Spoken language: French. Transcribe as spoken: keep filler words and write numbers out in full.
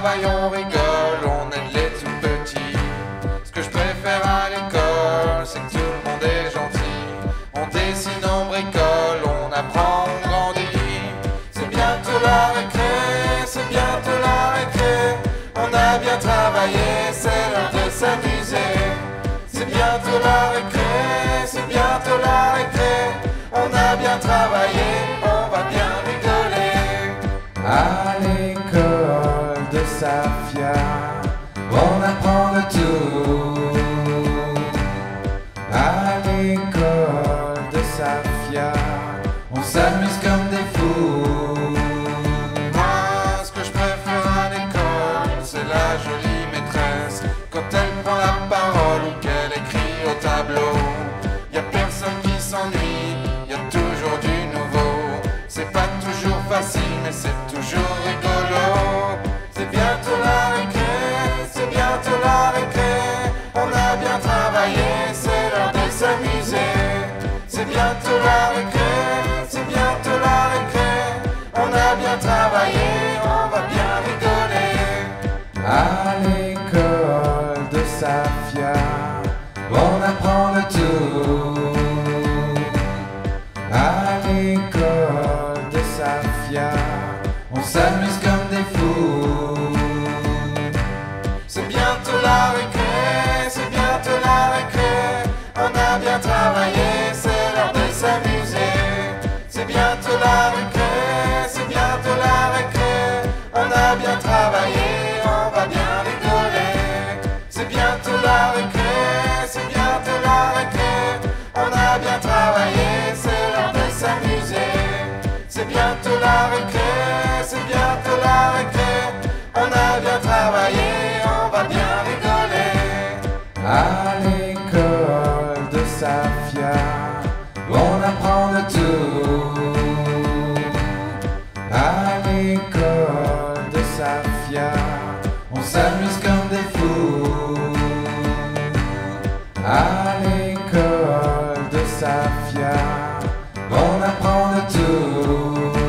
travaille, on rigole, on aide les tout petits. Ce que je préfère à l'école, c'est que tout le monde est gentil. On dessine, on bricole, on apprend, on grandit. C'est bientôt la récré, c'est bientôt la récré. On a bien travaillé, c'est l'heure de s'amuser. C'est bientôt la récré, c'est bientôt la récré. On a bien travaillé, on va bien rigoler. À l'école de Safia, on apprend de tout. À l'école de Safia, on s'amuse comme des fous. Moi, ce que je préfère à l'école, c'est la jolie maîtresse. Quand elle prend la parole ou qu'elle écrit au tableau, y a personne qui s'ennuie, y a toujours du nouveau. C'est pas toujours facile, mais c'est toujours rigolo. C'est bientôt la récré, c'est bientôt la récré. On a bien travaillé, c'est l'heure de s'amuser. C'est bientôt la récré, c'est bientôt la récré. On a bien travaillé, on va bien rigoler. À l'école de Safia, on apprend de tout. À l'école de Safia, on s'amuse comme des fous. C'est bientôt la récré, c'est bientôt la récré. On a bien travaillé, c'est l'heure de s'amuser. C'est bientôt la récré, c'est bientôt la récré. On a bien travaillé, on va bien rigoler. C'est bientôt la récré, c'est bientôt la récré. On a bien travaillé, c'est l'heure de s'amuser. C'est bientôt la récré, c'est bientôt la récré. On a bien travaillé, on va bien rigoler. À l'école de Safia, on apprend de tout. À l'école de Safia, on s'amuse comme des fous. À l'école de Safia, on apprend de tout.